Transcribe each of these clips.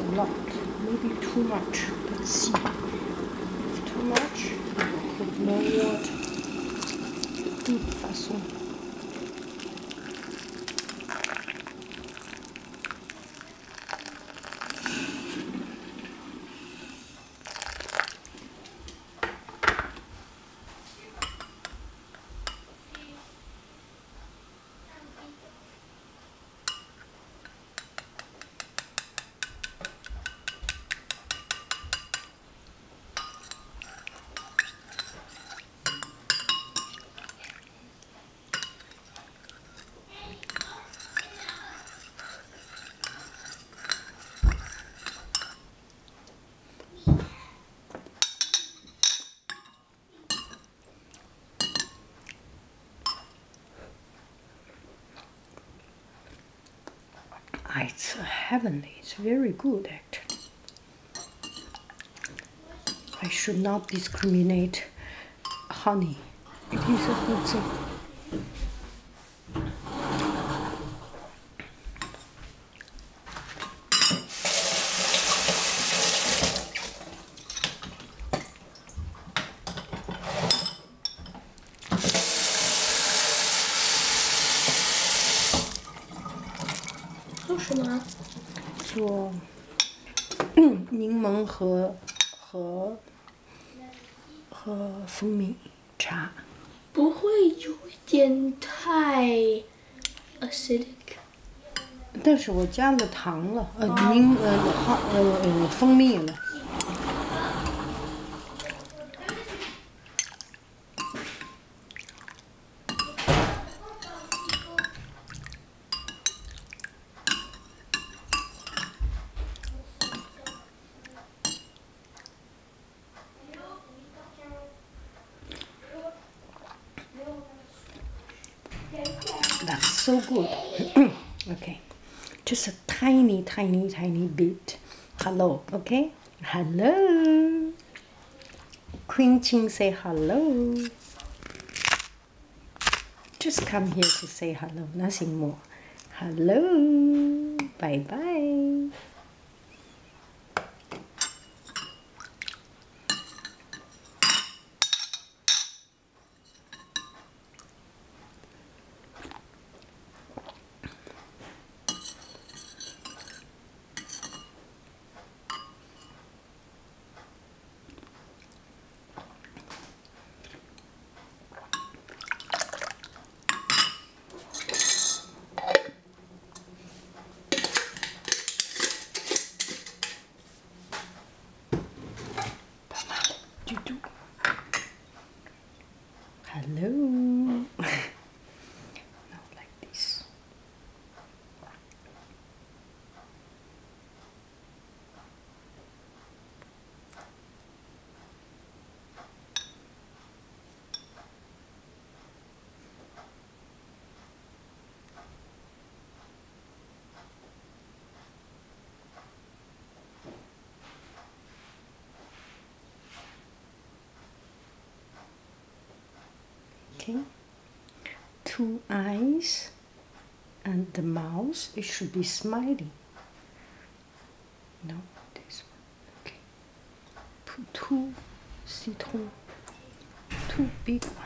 a lot. Maybe too much. Let's see. If too much, I'll put more water. De toute façon. It's heavenly. It's very good, actually. I should not discriminate honey. It is a good thing. 做什么？ 做柠檬和蜂蜜茶。 不会有一点太 acidic？ 但是我加了糖了，蜂蜜了。That's so good. Okay, just a tiny bit. Hello, okay? Hello. Queen Qing, say hello. Just come here to say hello, nothing more. Hello. Bye bye. Hello. Now like this. Okay, 2 eyes and the mouth, it should be smiling. No, this one. Okay, put 2 citron, 2 big ones.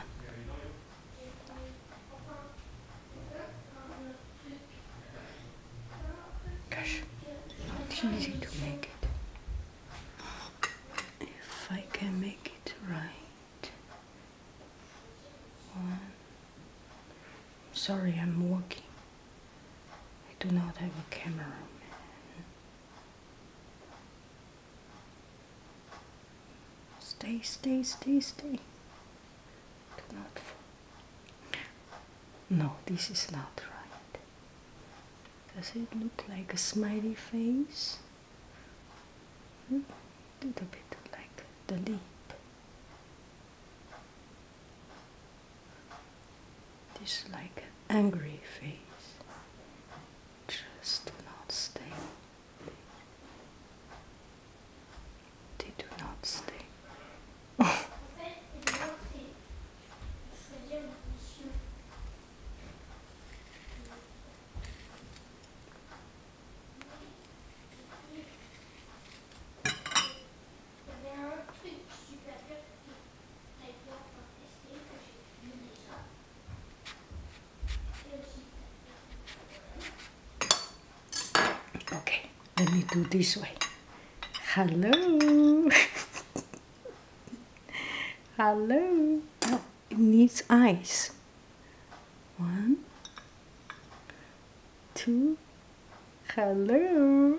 Gosh, not easy to make it. If I can make it right. Sorry, I'm working. I do not have a camera. Stay. Do not fall. No, this is not right. Does it look like a smiley face? Little bit like the lip. This is like an angry face. Just do not stay. They do not stay. Okay, let me do this way. Hello. Hello. Oh, it needs eyes. 1, 2. Hello.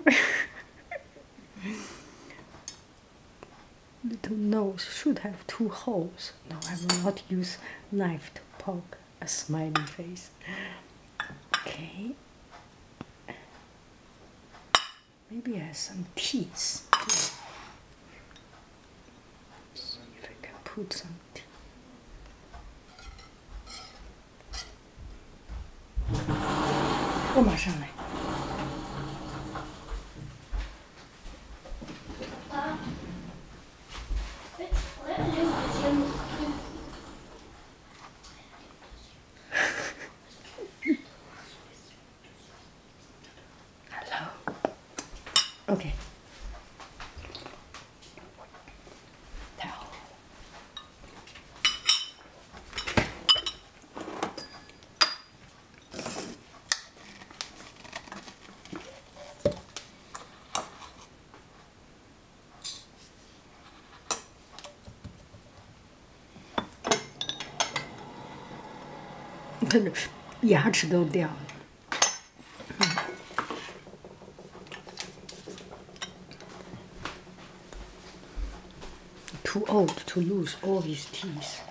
Little nose should have 2 holes. No, I will not use knife to poke a smiley face. Okay. Maybe it has some teeth. See if I can put some teeth. 我马上来。Hello. Okay. 太好了。牙齿都掉了。Too old to lose all his teeth.